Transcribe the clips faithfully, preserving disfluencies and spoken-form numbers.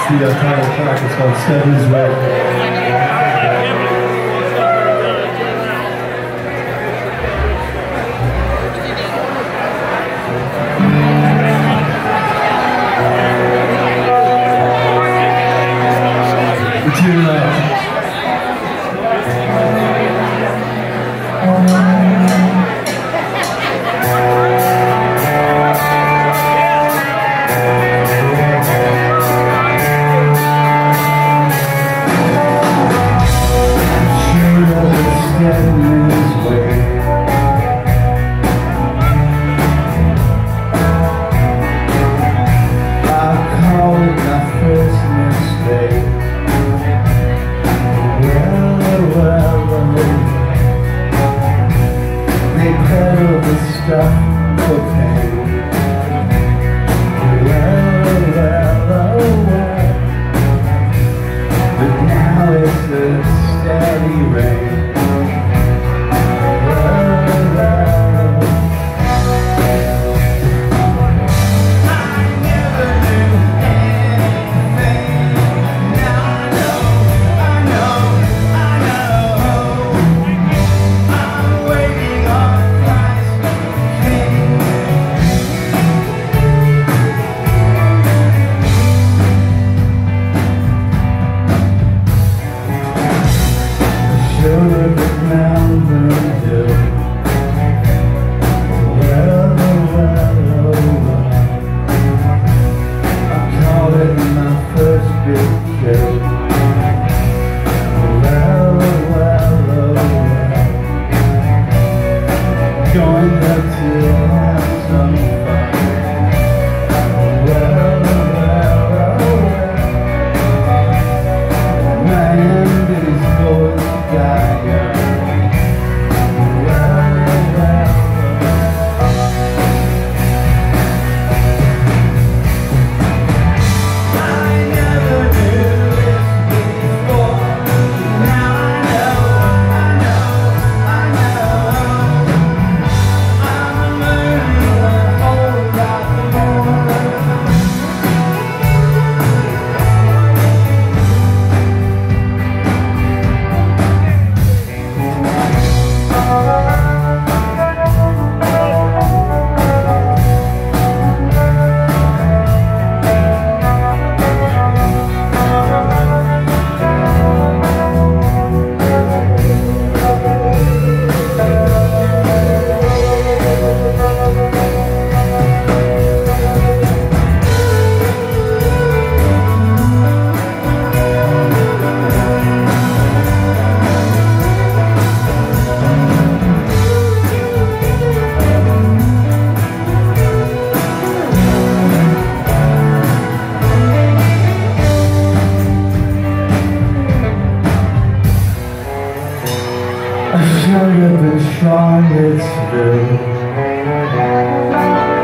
the uh, title track. It's called Steadman's Way. Tune up. Steadman's way. I call it my first mistake. Well, well, well, they peddle the stuff for pain. Well, well, oh well, but now it's a steady rain. Going up to have some fun. Well, well, oh well, my end is going to die. Well, well, I never knew this before. Now I know, I know, I know. I should have been stronger today.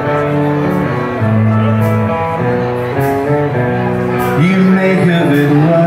You make of it right.